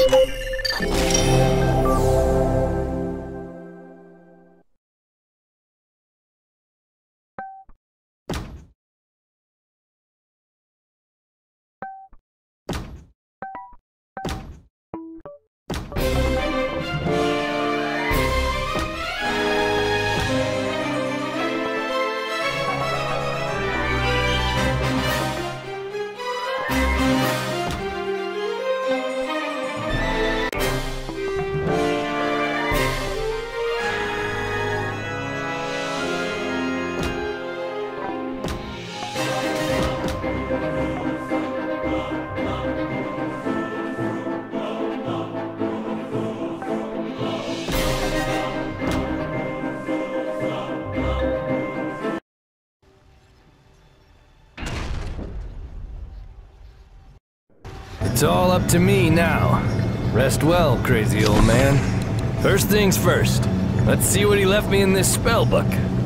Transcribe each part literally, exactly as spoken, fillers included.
It's all up to me now. Rest well, crazy old man. First things first, let's see what he left me in this spell book.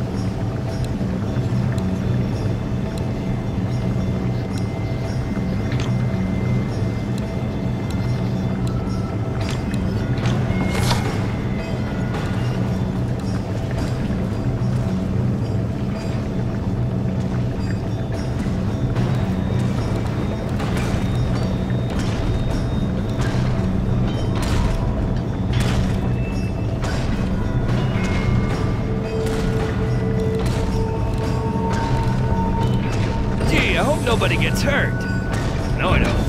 Nobody gets hurt. No, I don't.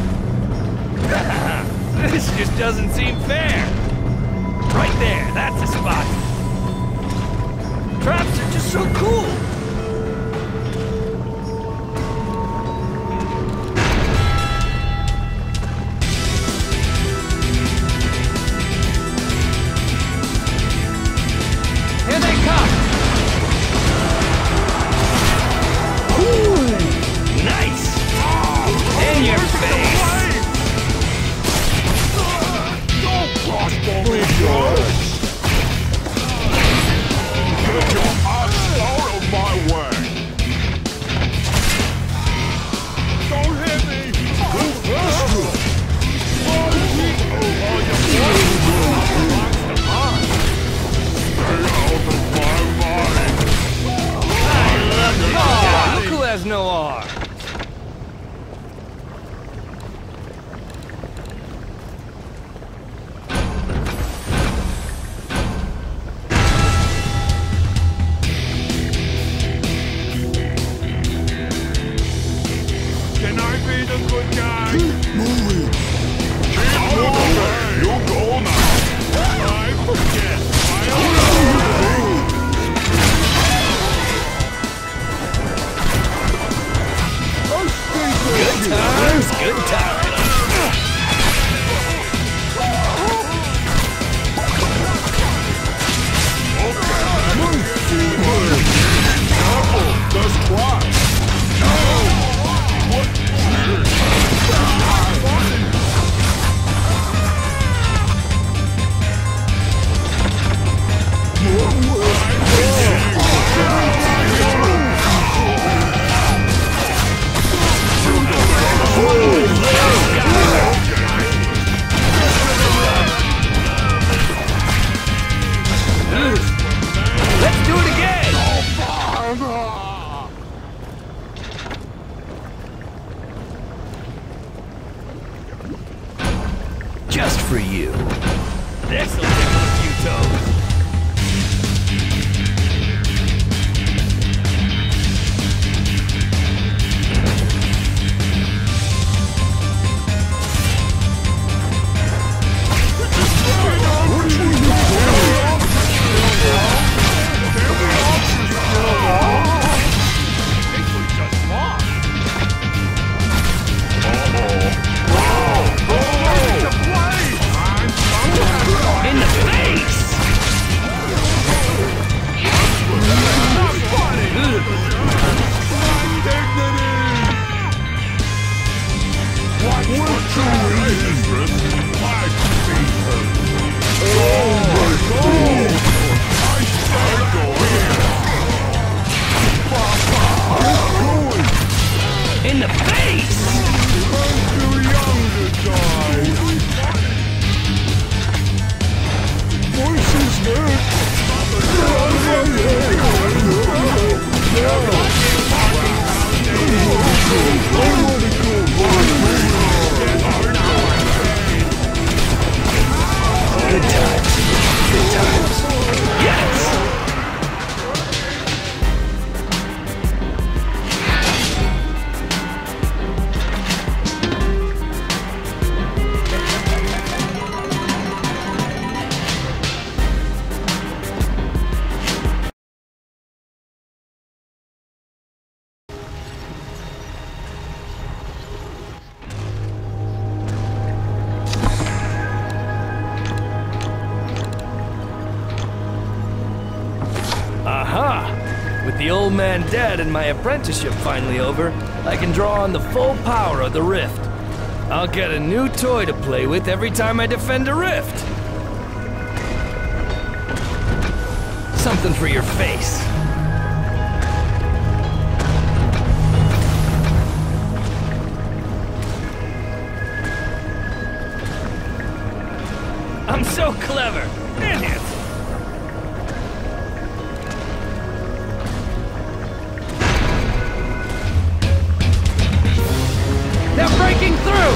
This just doesn't seem fair. Right there, that's the spot. Traps are just so cool. Here they come. In your face! Don't cross Good times. Good times. Yes! Aha! With the old man dead and my apprenticeship finally over, I can draw on the full power of the rift. I'll get a new toy to play with every time I defend a rift. Something for your face. I'm so clever! Man, it! They're breaking through!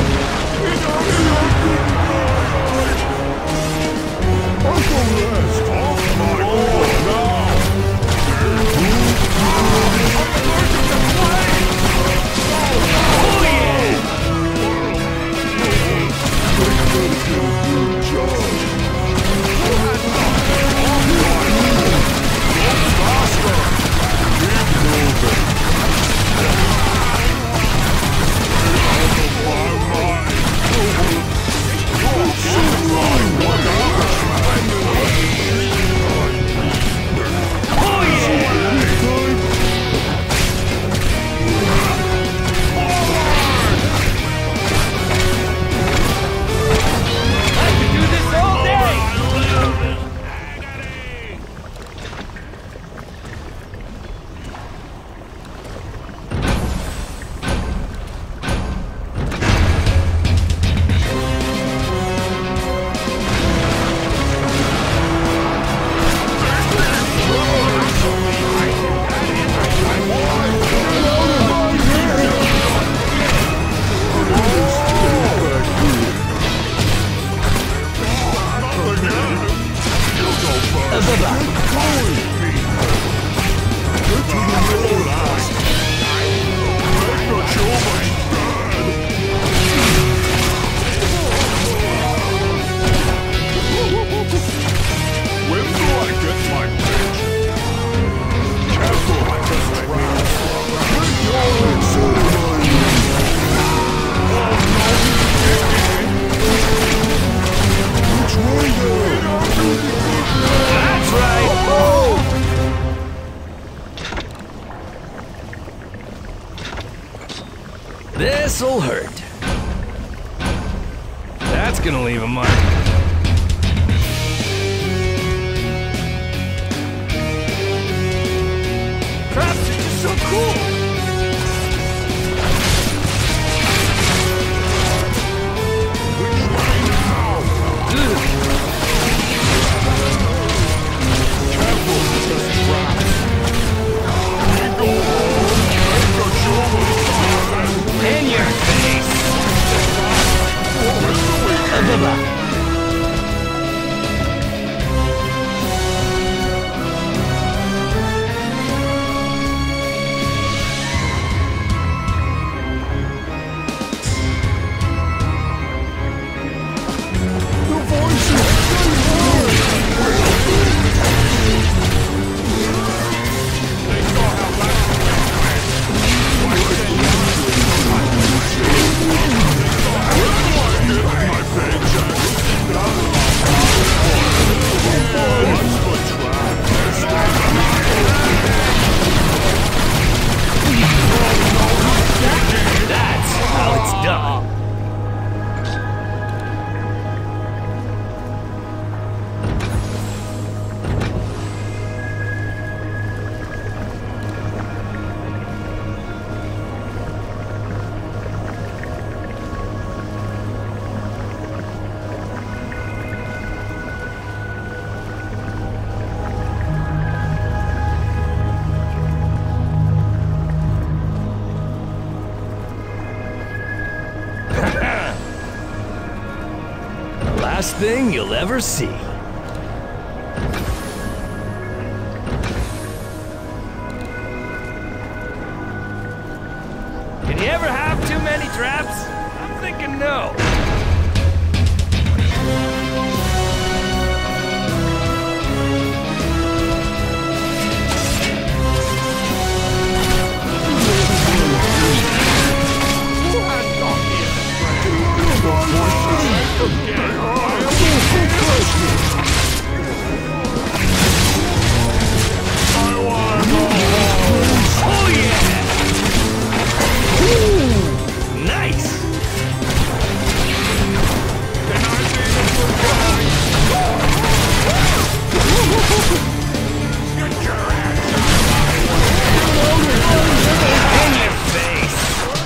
This'll hurt. That's gonna leave a mark. Traps are just so cool! In your face! Bye-bye. coolest thing you'll ever see. Can you ever have too many traps? I'm thinking no. Oh yeah! Ooh, nice! In your face!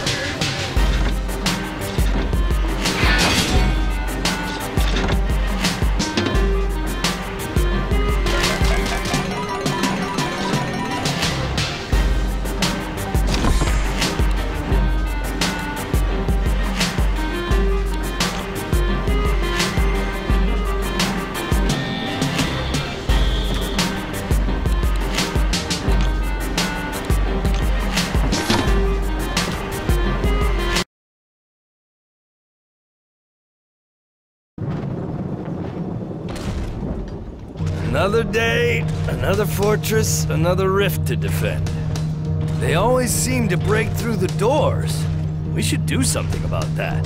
Another day, another fortress, another rift to defend. They always seem to break through the doors. We should do something about that.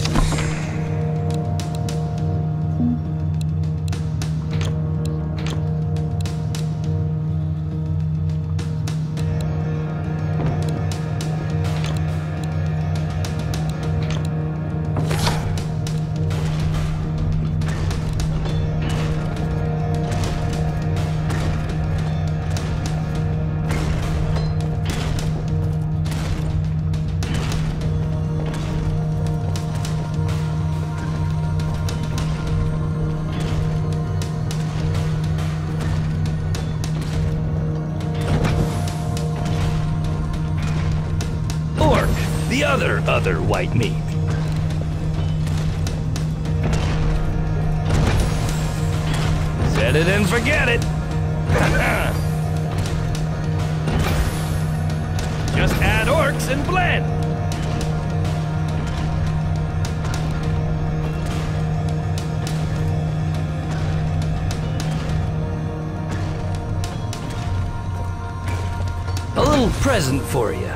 The other, other white meat. Set it and forget it. Just add orcs and blend. A little present for you.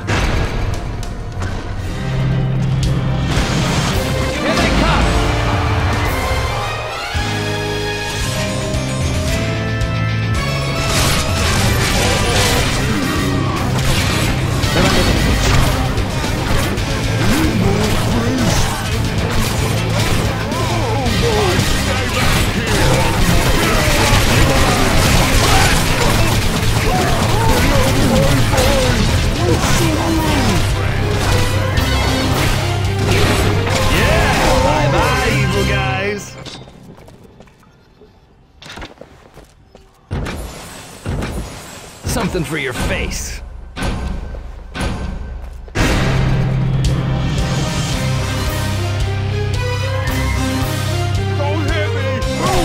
Something for your face. Don't hit me!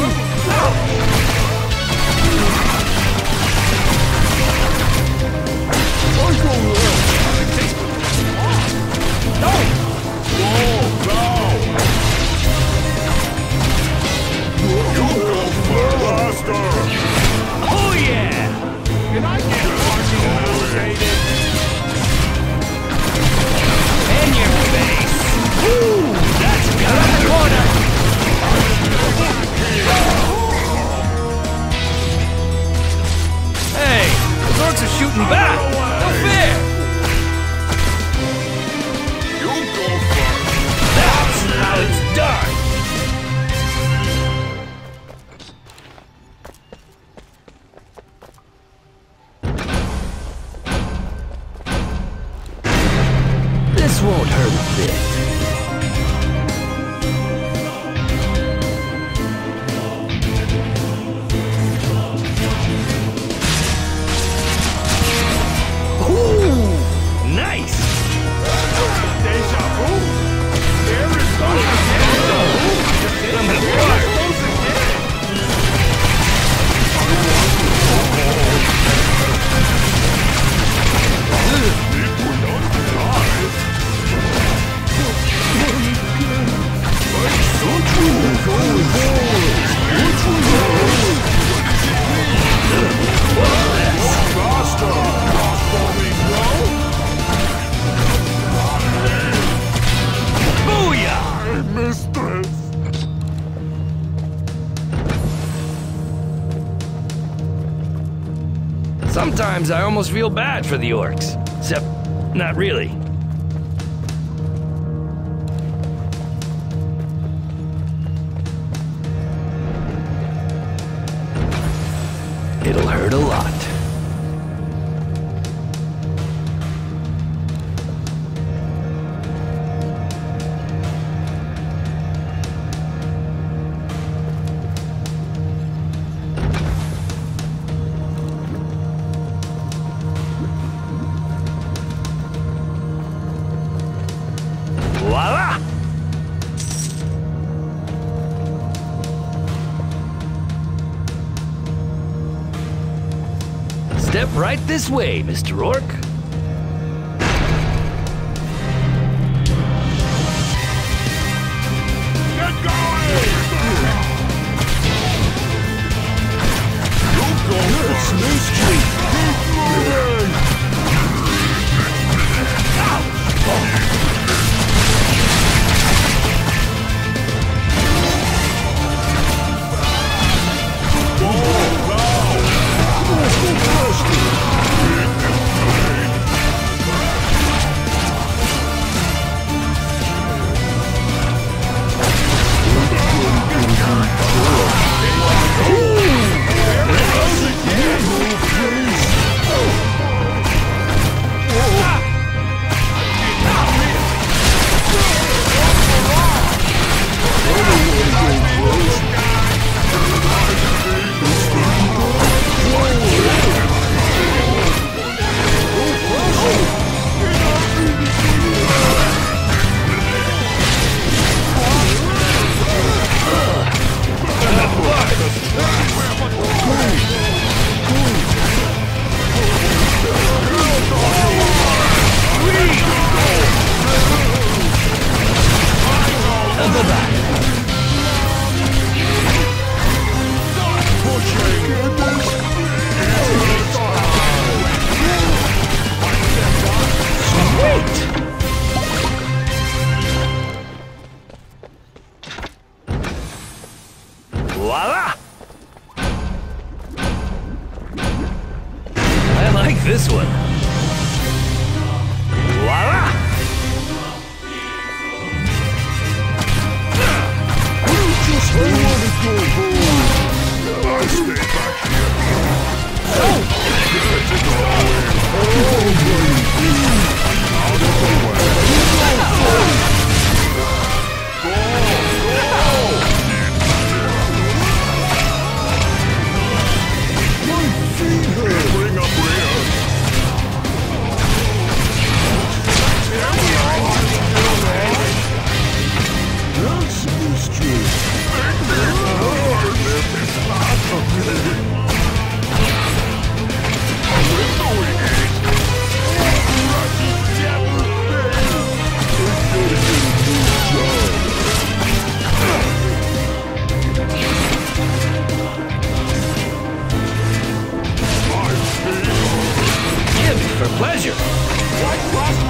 Oh yeah! Can I get partial elevated? In your face! Woo! That's got the corner! Hey! The orcs are shooting back! No fair! You go first! That's how it's done! This won't hurt a bit. Ooh, nice! Deja vu? There is no deja vu! I'm gonna fart. Sometimes I almost feel bad for the orcs. Except, not really. It'll hurt a lot. Voila! Step right this way, Mister Orc. Get going! You go first. Mystery. Keep moving. Voila! I like this one. Voila! Just I want to go home. I stay back here. Oh! Get it going. Oh, buddy. Out of the way. Bring up rear. That's mystery. For pleasure. White cross